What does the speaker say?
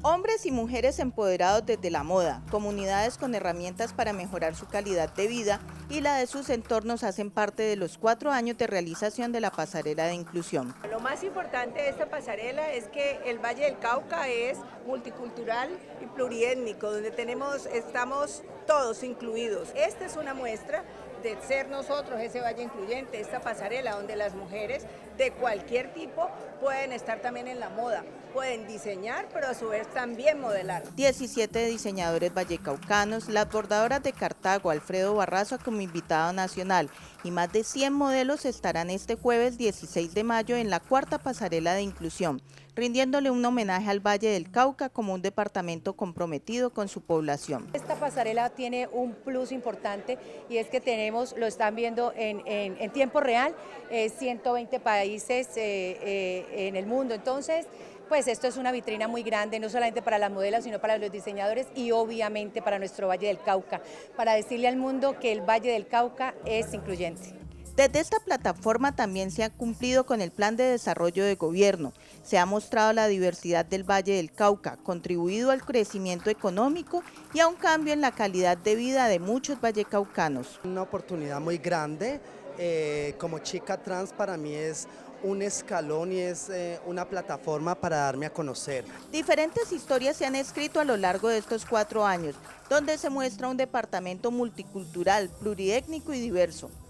Hombres y mujeres empoderados desde la moda, comunidades con herramientas para mejorar su calidad de vida y la de sus entornos hacen parte de los 4 años de realización de la pasarela de inclusión. Lo más importante de esta pasarela es que el Valle del Cauca es multicultural y pluriétnico, donde estamos todos incluidos. Esta es una muestra de ser nosotros ese valle incluyente, esta pasarela donde las mujeres de cualquier tipo pueden estar también en la moda, pueden diseñar, pero a su vez también modelar. 17 diseñadores vallecaucanos, las bordadoras de Cartago, Alfredo Barraza como invitado nacional y más de 100 modelos estarán este jueves 16 de mayo en la 4ª pasarela de inclusión, rindiéndole un homenaje al Valle del Cauca como un departamento comprometido con su población. Esta pasarela tiene un plus importante y es que lo están viendo en tiempo real, 120 países en el mundo. Entonces, pues esto es una vitrina muy grande, no solamente para las modelos, sino para los diseñadores y obviamente para nuestro Valle del Cauca, para decirle al mundo que el Valle del Cauca es incluyente. Desde esta plataforma también se ha cumplido con el plan de desarrollo de gobierno. Se ha mostrado la diversidad del Valle del Cauca, contribuido al crecimiento económico y a un cambio en la calidad de vida de muchos vallecaucanos. Una oportunidad muy grande, como chica trans para mí es un escalón y es una plataforma para darme a conocer. Diferentes historias se han escrito a lo largo de estos 4 años, donde se muestra un departamento multicultural, pluriétnico y diverso.